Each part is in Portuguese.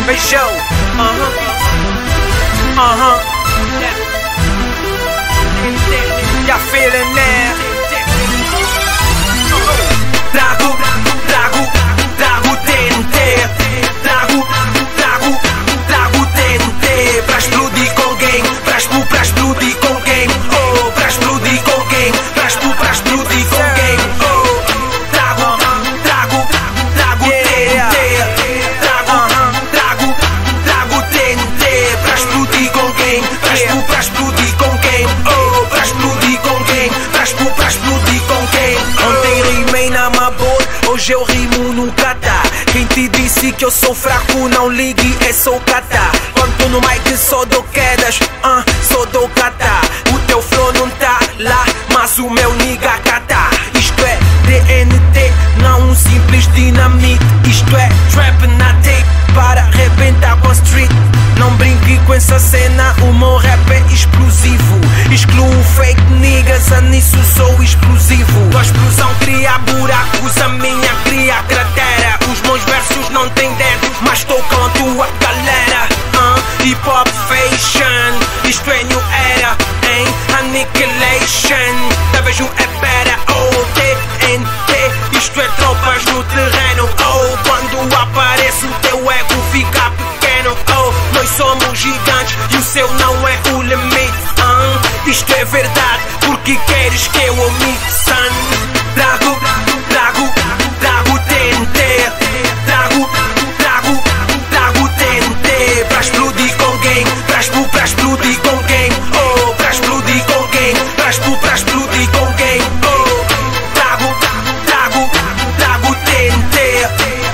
Beijão. Ya feeling that. Trago TNT. Trago TNT. Pra explodir com game. Pra explodir com game. Oh, pra explodir com game. Pra explodir com game. Oh, trago TNT. Trago TNT. Pra explodir com game. Pra explodir com game. Oh, pra explodir com game. Pra explodir com game. Ontem rimei na Mabor, hoje eu rimo no Catar. Quem te disse que eu sou fraco, não ligue, é só o Catar. Quando tô no mic só dou quedas, só dou Catar. O teu flow não tá lá, mas o meu niga Catar. Isto é TNT, não um simples dinamite. Isto é trap na tape, para arrebentar com a street. Não brinque com essa cena, o meu rap é explosivo. Excluo fake niggas, nisso sou explosivo. Tua explosão cria buracos, a minha cria cratera. Os meus versos não têm dedos, mas tocam a tua galera. Hip Hop Fashion, isto é new era, hein? Annihilation, talvez o é better. Oh, TNT, isto é tropas no terreno. Oh, quando aparece o teu ego fica pequeno. Oh, nós somos gigantes e o seu não é o limite. Isto é verdade, porque queres que eu omite, son? Trago TNT. Trago TNT. Pra explodir com game. Pra explodir com game. Oh, pra explodir com game. Pra explodir com game. Oh, trago TNT.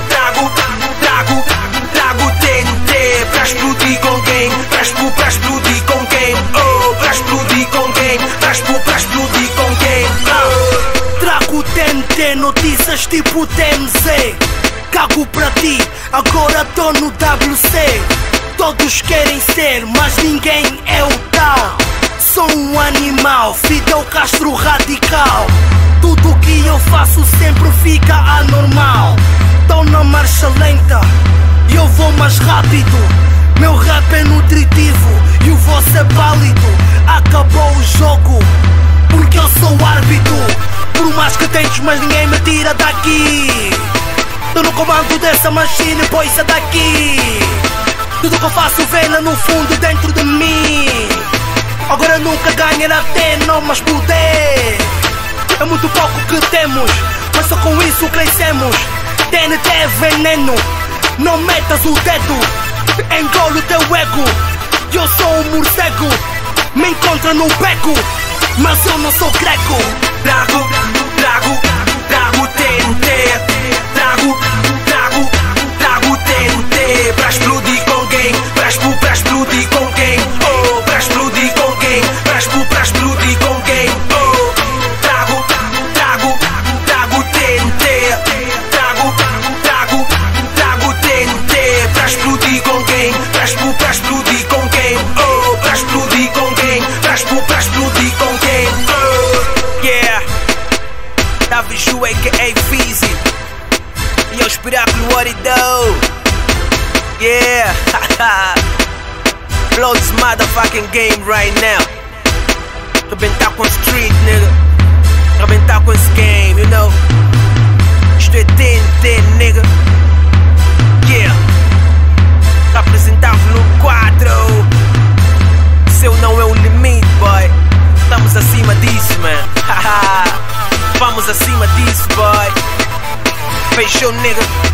Trago TNT. Pra explodir com game. Pra explodir com game. Oh, pra explodir com game. Pra explodir com game. Oh. Trago TNT, notícias tipo TMZ. Cago pra ti, agora tô no WC. Todos querem ser, mas ninguém é o tal. Sou um animal, Fidel Castro radical. Tudo que eu faço sempre fica anormal. Tô na marcha lenta e eu vou mais rápido. Meu rap é nutritivo e o vosso é válido. Acabou o jogo, porque eu sou o árbitro. Por mais que tentes, mas ninguém me tira daqui. Tô no comando dessa machine, pois é daqui. Tudo que eu faço vem lá no fundo dentro de mim. Agora nunca ganhará até não mais poder. É muito pouco que temos, mas só com isso crescemos. TNT é veneno, não metas o dedo. Engolo o teu ego, eu sou um morcego. Me encontra no beco, mas eu não sou greco. Trago TNT. Trago TNT. Pra explodir com game. Pra explodir com game. Oh, pra explodir com game. Pra explodir com game. Oh, trago TNT. Trago TNT. Pra explodir com game. Pra explodir com game. Oh, pra explodir com game. Pra explodir com game. Oh, yeah. Davi Ju, a.k.a. Feezy. E é o Espiráculo, what it do? Yeah. Blow this motherfucking game right now. Rebentar com a street, nigga. Rebentar com esse game, you know. Isto é TNT, nigga. Yeah. Pra apresentar volume 4. Seu não é o limite, boy. Estamos acima disso, man. Vamos acima disso, boy. Fechou, nigga.